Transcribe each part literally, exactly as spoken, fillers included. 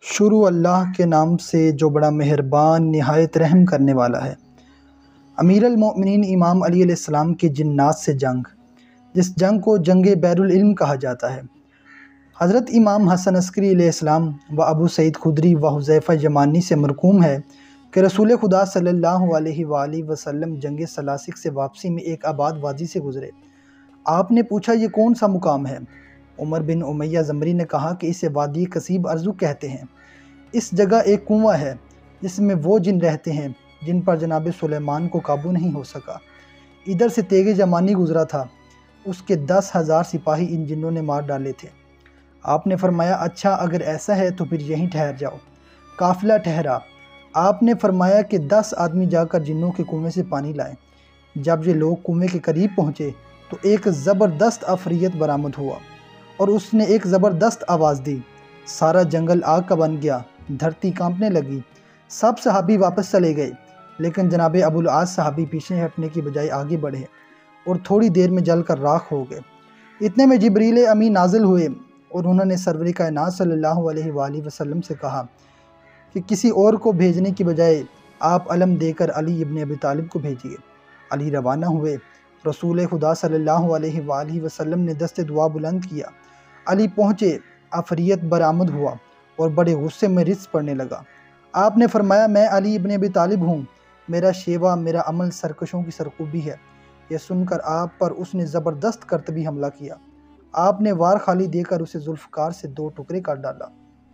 شروع اللہ کے نام سے جو بڑا مہربان نہایت رحم کرنے والا ہے۔ امیر المؤمنین امام علی علیہ السلام کی جنات سے جنگ، جس جنگ کو جنگ بیر العلم کہا جاتا ہے۔ حضرت امام حسن عسکری علیہ السلام و ابو سعید خدری و حذیفہ یمانی سے مرقوم ہے کہ رسول خدا صلی اللہ علیہ وآلہ وسلم جنگ سلاسک سے واپسی میں ایک آباد وادی سے گزرے۔ آپ نے پوچھا یہ کون سا مقام ہے؟ عمر بن امیہ زمری نے کہا کہ اسے وادی کثیب ارزو کہتے ہیں۔ اس جگہ ایک کنواں ہے جس میں وہ جن رہتے ہیں جن پر جناب سلیمان کو قابو نہیں ہو سکا۔ ادھر سے تیغ یمانی گزرا تھا، اس کے دس ہزار سپاہی ان جنوں نے مار ڈالے تھے۔ آپ نے فرمایا اچھا اگر ایسا ہے تو پھر یہیں ٹھہر جاؤ۔ قافلہ ٹھہرا۔ آپ نے فرمایا کہ دس آدمی جا کر جنوں کے کنویں سے پانی لائیں۔ جب یہ لوگ کنویں کے قریب پہنچے تو ایک زبردست عفریت برآمد ہوا اور اس نے ایک زبردست آواز دی۔ سارا جنگل آگ کا بن گیا، دھرتی کانپنے لگی۔ سب صحابی واپس چلے گئے، لیکن جناب ابو العاص صحابی پیچھے ہٹنے کی بجائے آگے بڑھے اور تھوڑی دیر میں جل کر راکھ ہو گئے۔ اتنے میں جبریل امین نازل ہوئے اور انہوں نے سرور کائنات صلی اللہ علیہ وآلہ وسلم سے کہا کہ کسی اور کو بھیجنے کی بجائے آپ علم دے کر علی ابن ابی طالب کو بھیجیے۔ علی روانہ ہوئے۔ رسول خدا صلی اللہ علیہ وآلہ وسلم نے دست دعا بلند کیا۔ علی پہنچے، عفریت برآمد ہوا اور بڑے غصے میں رس پڑنے لگا۔ آپ نے فرمایا میں علی ابن ابی طالب ہوں، میرا شیوہ میرا عمل سرکشوں کی سرکوبی ہے۔ یہ سن کر آپ پر اس نے زبردست کرتبی حملہ کیا۔ آپ نے وار خالی دے کر اسے ذوالفقار سے دو ٹکڑے کر ڈالا۔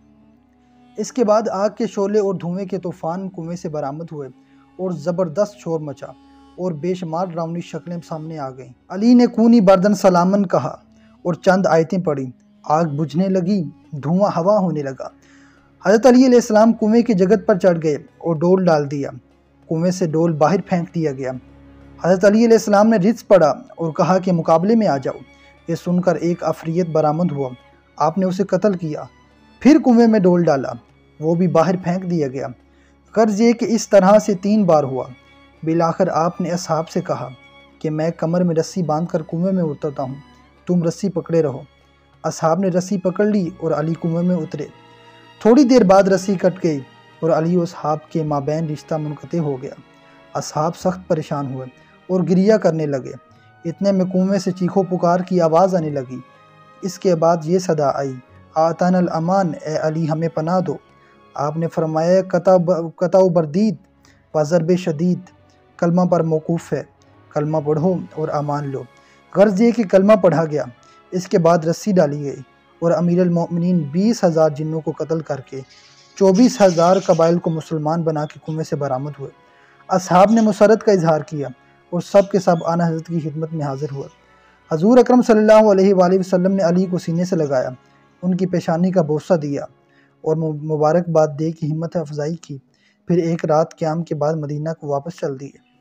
اس کے بعد آگ کے شعلے اور دھوئیں کے طوفان کنویں سے برآمد ہوئے اور زبردست شور مچا اور بے شمار ڈراؤنی شکلیں سامنے آ گئیں۔ علی نے کونی بردن سلامن کہا اور چند آیتیں پڑھی۔ آگ بجھنے لگی، دھواں ہوا ہونے لگا۔ حضرت علی علیہ السلام کنویں کی جگت پر چڑھ گئے اور ڈول ڈال دیا۔ کنویں سے ڈول باہر پھینک دیا گیا۔ حضرت علی علیہ السلام نے رچ پڑا اور کہا کہ مقابلے میں آ جاؤ۔ یہ سن کر ایک عفریت برآمد ہوا۔ آپ نے اسے قتل کیا، پھر کنویں میں ڈول ڈالا، وہ بھی باہر پھینک دیا گیا۔ غرض یہ کہ اس طرح سے تین بار ہوا۔ بالآخر آپ نے اصحاب سے کہا کہ میں کمر میں رسی باندھ کر کنویں میں اترتا ہوں، تم رسی پکڑے رہو۔ اصحاب نے رسی پکڑ لی اور علی کنویں میں اترے۔ تھوڑی دیر بعد رسی کٹ گئی اور علی و اصحاب کے مابین رشتہ منقطع ہو گیا۔ اصحاب سخت پریشان ہوئے اور گریہ کرنے لگے۔ اتنے میں کنویں سے چیخو پکار کی آواز آنے لگی۔ اس کے بعد یہ صدا آئی، آتانا الامان، اے علی ہمیں پناہ دو۔ آپ نے فرمایا قطع و بردید و ضرب شدید کلمہ پر موقوف ہے، کلمہ پڑھو اور امان لو۔ غرض یہ کہ کلمہ پڑھا گیا۔ اس کے بعد رسی ڈالی گئی اور امیر المؤمنین بیس ہزار جنوں کو قتل کر کے چوبیس ہزار قبائل کو مسلمان بنا کے کنویں سے برآمد ہوئے۔ اصحاب نے مسرت کا اظہار کیا اور سب کے سب آن حضرت کی خدمت میں حاضر ہوئے۔ حضور اکرم صلی اللہ علیہ وآلہ وسلم نے علی کو سینے سے لگایا، ان کی پیشانی کا بوسہ دیا اور مبارکباد دے کی ہمت افزائی کی، پھر ایک رات قیام کے بعد مدینہ کو واپس چل دیے۔